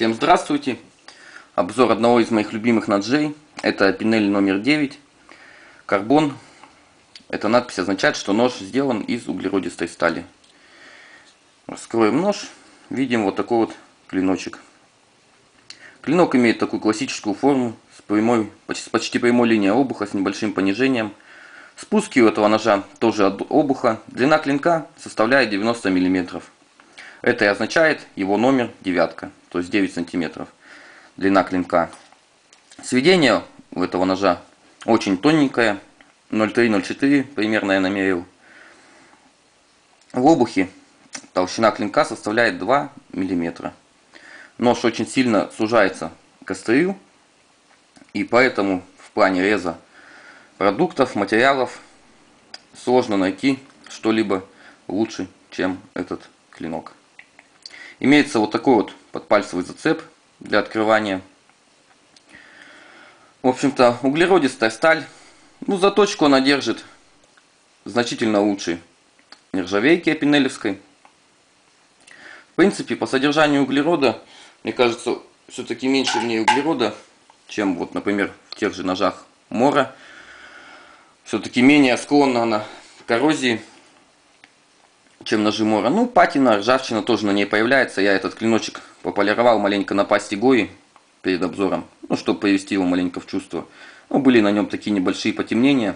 Всем здравствуйте! Обзор одного из моих любимых ножей. Это пинель номер 9. Карбон. Эта надпись означает, что нож сделан из углеродистой стали. Раскроем нож. Видим вот такой вот клиночек. Клинок имеет такую классическую форму с прямой, почти прямой линией обуха с небольшим понижением. Спуски у этого ножа тоже от обуха. Длина клинка составляет 90 мм. Это и означает его номер 9, то есть 9 сантиметров длина клинка. Сведение у этого ножа очень тоненькое, 0,3-0,4 примерно я намерил. В обухе толщина клинка составляет 2 мм. Нож очень сильно сужается к острию, и поэтому в плане реза продуктов, материалов сложно найти что-либо лучше, чем этот клинок. Имеется вот такой вот подпальцевый зацеп для открывания. В общем-то, углеродистая сталь. Заточку она держит значительно лучше нержавейки опинелевской. В принципе, по содержанию углерода, мне кажется, все-таки меньше в ней углерода, чем вот, например, в тех же ножах Мора. Все-таки менее склонна она к коррозии, чем ножи Мора. Патина, ржавчина тоже на ней появляется. Я этот клиночек пополировал маленько на пасте Гои перед обзором, чтобы привести его маленько в чувство. Были на нем такие небольшие потемнения.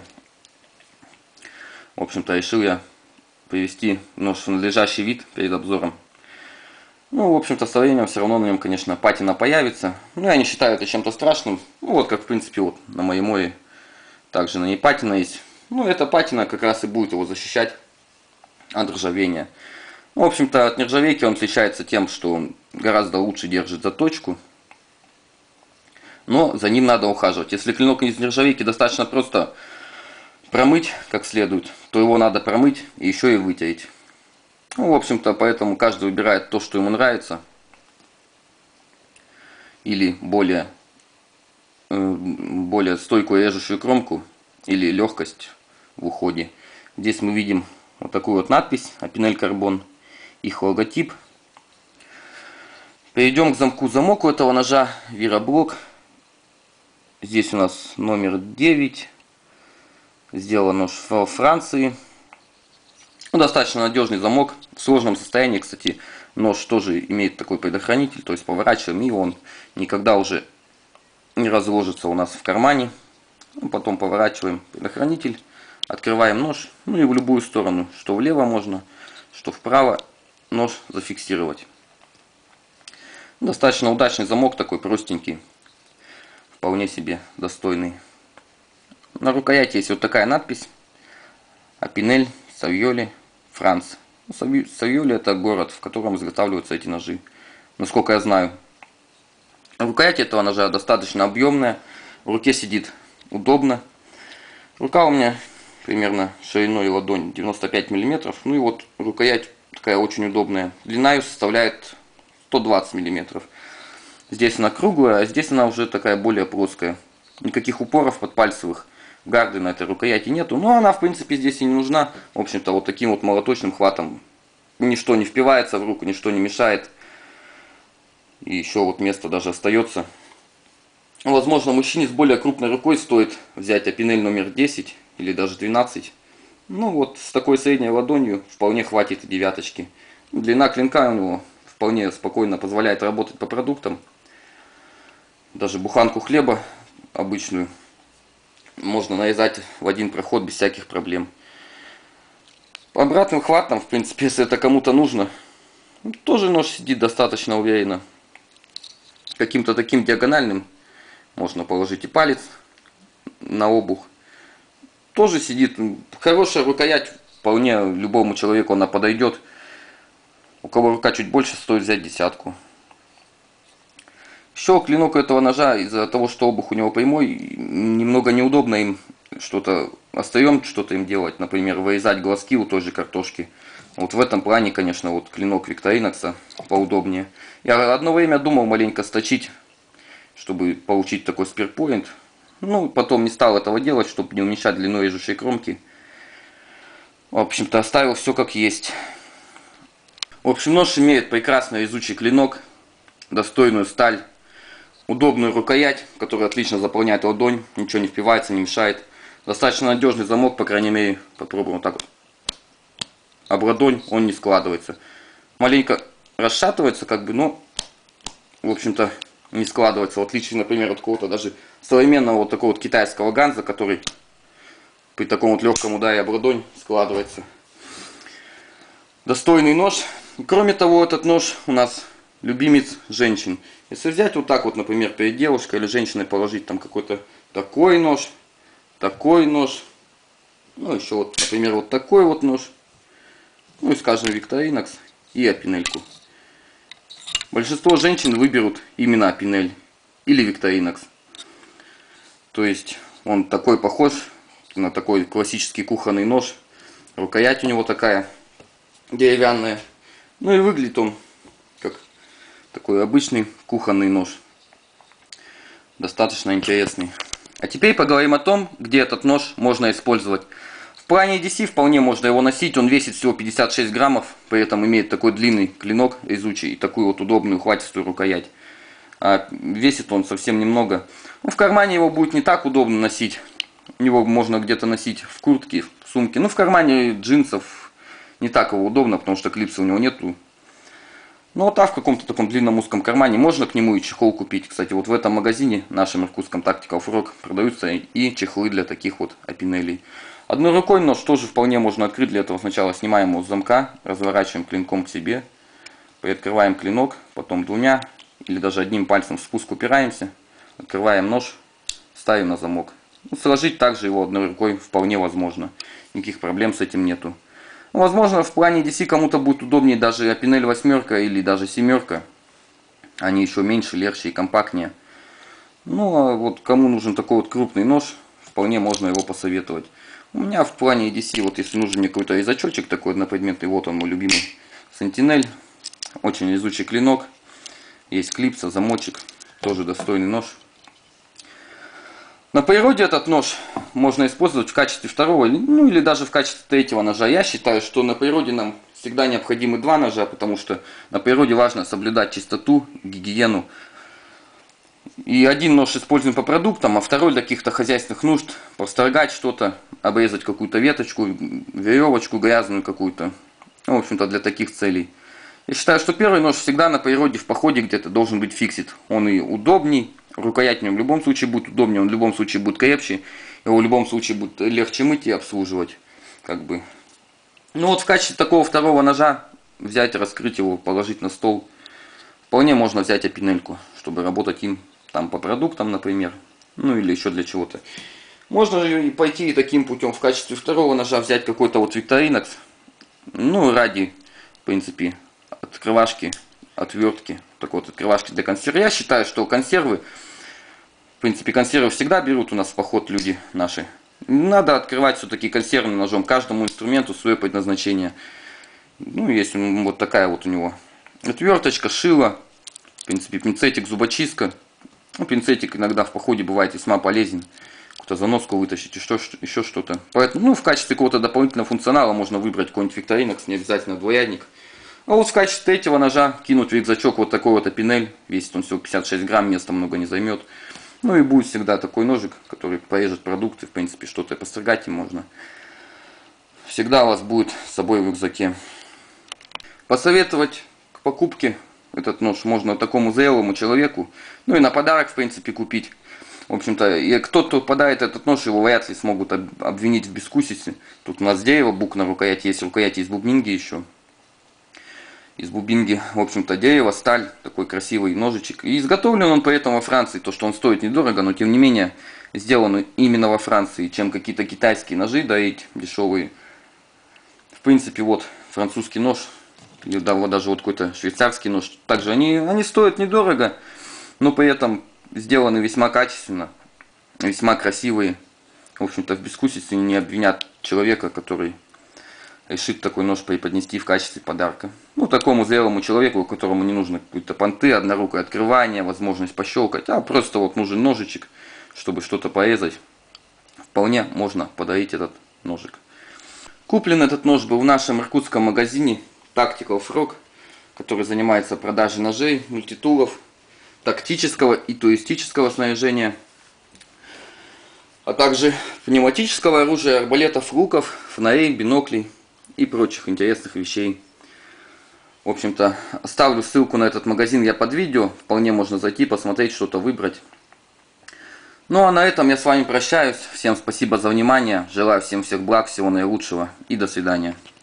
В общем-то, решил я привести нож в надлежащий вид перед обзором. В общем-то, со временем все равно на нем, конечно, патина появится. Я не считаю это чем-то страшным. Как, в принципе, вот на моей Море также на ней патина есть. Эта патина как раз и будет его защищать от ржавения. В общем-то, от нержавейки он отличается тем, что он гораздо лучше держит заточку. Но за ним надо ухаживать. Если клинок из нержавейки достаточно просто промыть как следует, то его надо промыть и еще и вытереть. В общем-то, поэтому каждый выбирает то, что ему нравится. Или более стойкую режущую кромку, или легкость в уходе. Здесь мы видим вот такую вот надпись Opinel Carbon, их логотип. Перейдем к замку. Замок у этого ножа Вироблок. Здесь у нас номер 9. Сделан нож во Франции. Достаточно надежный замок. В сложном состоянии, кстати, нож тоже имеет такой предохранитель. То есть поворачиваем, и он никогда уже не разложится у нас в кармане. Потом поворачиваем предохранитель. Открываем нож, и в любую сторону, что влево можно, что вправо, нож зафиксировать. Достаточно удачный замок, такой простенький, вполне себе достойный. На рукояти есть вот такая надпись Opinel Savioli, France. Савьоли — это город, в котором изготавливаются эти ножи, насколько я знаю. Рукоять этого ножа достаточно объемная, в руке сидит удобно. Рука у меня примерно шириной ладонь 95 мм. Рукоять такая очень удобная. Длина ее составляет 120 мм. Здесь она круглая, а здесь она уже такая более плоская. Никаких упоров подпальцевых, гарды на этой рукояти нету. Но она, в принципе, здесь и не нужна. В общем-то, вот таким вот молоточным хватом ничто не впивается в руку, ничто не мешает. И еще вот место даже остается. Возможно, мужчине с более крупной рукой стоит взять Opinel номер 10 или даже 12. С такой средней ладонью вполне хватит и девяточки. Длина клинка у него вполне спокойно позволяет работать по продуктам. Даже буханку хлеба обычную можно нарезать в один проход без всяких проблем. По обратным хватам, в принципе, если это кому-то нужно, тоже нож сидит достаточно уверенно. Каким-то таким диагональным можно положить и палец на обух. Тоже сидит. Хорошая рукоять, вполне любому человеку она подойдет. У кого рука чуть больше, стоит взять десятку. Еще клинок этого ножа, из-за того, что обух у него прямой, немного неудобно им что-то остаем, что-то им делать. Например, вырезать глазки у той же картошки. В этом плане, конечно, клинок Victorinox поудобнее. Я одно время думал маленько сточить, чтобы получить такой спирпоинт. Потом не стал этого делать, чтобы не уменьшать длину режущей кромки. В общем-то, оставил все как есть. В общем, нож имеет прекрасный резучий клинок. достойную сталь, удобную рукоять, которая отлично заполняет ладонь, ничего не впивается, не мешает. Достаточно надежный замок, по крайней мере, попробуем вот так вот. Об ладонь он не складывается. Маленько расшатывается, как бы, но, в общем-то, не складывается. В отличие, например, от какого-то даже современного вот такого вот китайского ганза, который при таком вот легком ударе об ладонь складывается. Достойный нож. И, кроме того, этот нож у нас любимец женщин. Если взять вот так вот, например, перед девушкой или женщиной положить там какой-то такой нож, ну еще вот, например, вот такой вот нож, ну и, скажем, Victorinox и Опинельку. Большинство женщин выберут именно Опинель или Victorinox. То есть он такой похож на такой классический кухонный нож. Рукоять у него такая деревянная. Ну и выглядит он как такой обычный кухонный нож. Достаточно интересный. А теперь поговорим о том, где этот нож можно использовать. В плане EDC вполне можно его носить. Он весит всего 56 граммов. При этом имеет такой длинный клинок резучий и такую вот удобную ухватистую рукоять. А весит он совсем немного. Ну, в кармане его будет не так удобно носить. Его можно где-то носить в куртке, в сумке. Ну, в кармане джинсов не так его удобно, потому что клипса у него нету. Ну, вот так в каком-то таком длинном узком кармане можно к нему и чехол купить. Кстати, вот в этом магазине, нашем иркутском Tactical Frog, продаются и чехлы для таких вот опинелей. Одной рукой нож тоже вполне можно открыть. Для этого сначала снимаем его с замка, разворачиваем клинком к себе, приоткрываем клинок, потом двумя или даже одним пальцем в спуск упираемся, открываем нож, ставим на замок. Ну, сложить также его одной рукой вполне возможно. Никаких проблем с этим нету. Возможно, в плане DC кому-то будет удобнее даже Опинель 8 или даже 7. Они еще меньше, легче и компактнее. Ну, а вот кому нужен такой вот крупный нож, вполне можно его посоветовать. У меня в плане DC, вот если нужен мне какой-то резачочек такой однопредметный, вот он мой любимый Sentinel. Очень резучий клинок. Есть клипса, замочек. Тоже достойный нож. На природе этот нож можно использовать в качестве второго, ну или даже в качестве третьего ножа. Я считаю, что на природе нам всегда необходимы два ножа, потому что на природе важно соблюдать чистоту, гигиену. И один нож используем по продуктам, а второй для каких-то хозяйственных нужд, построгать что-то, обрезать какую-то веточку, веревочку грязную какую-то. В общем-то, для таких целей. Я считаю, что первый нож всегда на природе, в походе где-то должен быть фиксит. Он и удобней. Рукоять в нем в любом случае будет удобнее, он в любом случае будет крепче, его в любом случае будет легче мыть и обслуживать. Как бы. Ну вот в качестве такого второго ножа взять, раскрыть его, положить на стол. Вполне можно взять опинельку, чтобы работать им там по продуктам, например. Ну или еще для чего-то. Можно же и пойти и таким путем в качестве второго ножа взять какой-то вот Victorinox. Ну ради, в принципе, открывашки, отвертки. Такой вот открывашки для консервы. Я считаю, что консервы, в принципе, консервы всегда берут у нас в поход люди наши. Надо открывать все-таки консервным ножом. Каждому инструменту свое предназначение. Ну, есть вот такая вот у него отверточка, шило. В принципе, пинцетик, зубочистка. Ну, пинцетик иногда в походе бывает весьма полезен. Какую-то заноску вытащить, еще что-то. Поэтому, ну, в качестве какого-то дополнительного функционала можно выбрать какой-нибудь Victorinox, не обязательно двоядник. А вот в качестве третьего ножа кинуть в рюкзачок вот такой вот опинель. Весит он всего 56 грамм, места много не займет. Ну и будет всегда такой ножик, который порежет продукты. В принципе, что-то построгать им можно. Всегда у вас будет с собой в рюкзаке. Посоветовать к покупке этот нож можно такому зрелому человеку. Ну и на подарок, в принципе, купить. В общем-то, и кто-то подарит этот нож, его вряд ли смогут обвинить в бескусице. Тут у нас дерево, бук на рукояти есть бубнинги еще. Из бубинги, в общем-то, дерево, сталь, такой красивый ножичек. И изготовлен он при этом во Франции, то, что он стоит недорого, но тем не менее сделан именно во Франции, чем какие-то китайские ножи дарить дешевые. В принципе, вот французский нож, или даже вот какой-то швейцарский нож, также они стоят недорого, но при этом сделаны весьма качественно, весьма красивые. В общем-то, в бескусице не обвинят человека, который решит такой нож преподнести в качестве подарка. Ну, такому зрелому человеку, которому не нужно какие-то понты, однорукое открывание, возможность пощелкать, а просто вот нужен ножичек, чтобы что-то порезать. Вполне можно подарить этот ножик. Куплен этот нож был в нашем иркутском магазине Tactical Frog. который занимается продажей ножей, мультитулов, тактического и туристического снаряжения, а также пневматического оружия, арбалетов, луков, фонарей, биноклей и прочих интересных вещей. В общем-то, оставлю ссылку на этот магазин я под видео. Вполне можно зайти, посмотреть, что-то выбрать. Ну а на этом я с вами прощаюсь. Всем спасибо за внимание. Желаю всем всех благ, всего наилучшего и до свидания.